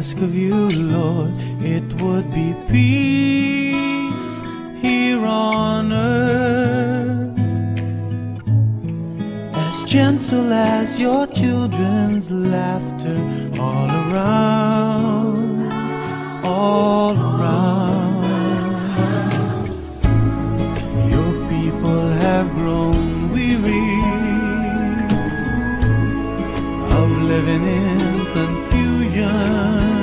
ask of you, Lord, it would be peace here on earth, as gentle as your children's laughter, all around, all around. Your people have grown weary of living in confusion.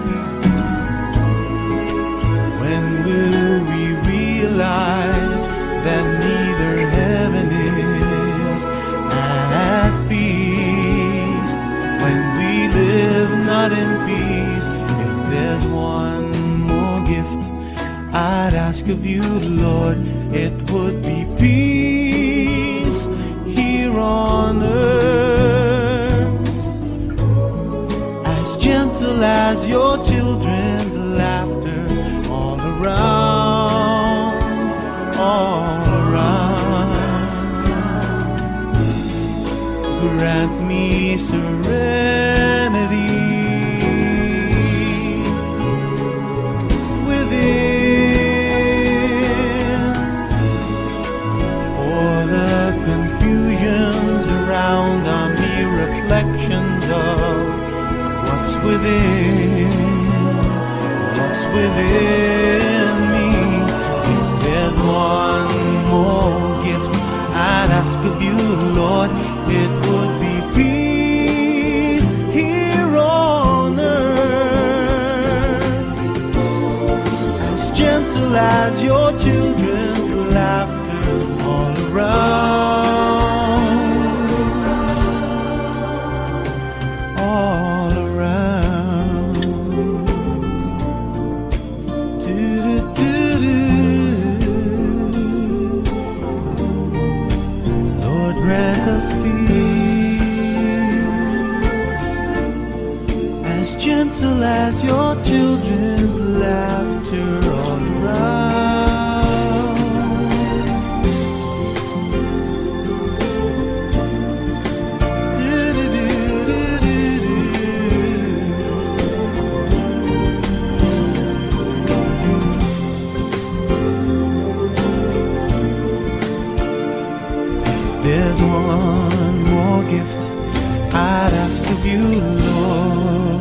When will we realize that neither heaven is at peace? When we live not in peace, if there's one more gift I'd ask of you, Lord, it would be peace here on earth, as gentle as your children's laughter, all around, all around. Grant me serenity within, for the confusions around are mere reflections of what's within me. If there's one more gift I'd ask of you, Lord, it would be peace here on earth, as gentle as your children's laughter, all around, all around. Lord, grant us peace, as gentle as your children's laughter, all around. There's one more gift I'd ask of you, Lord.